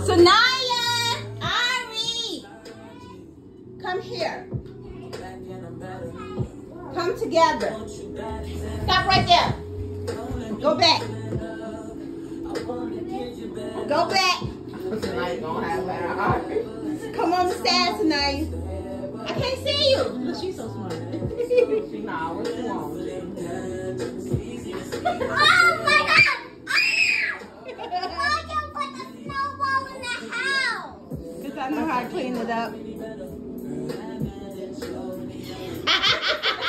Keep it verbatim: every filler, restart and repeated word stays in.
Sanaya, Ari, come here. Come together. Stop right there. Go back. Go back. Tonight gonna have that. Come on the side tonight. I can't see you. Look, she's so smart. Nah, what you want? Oh my God! Why you put the snowball in the house? Because I know how to clean it up.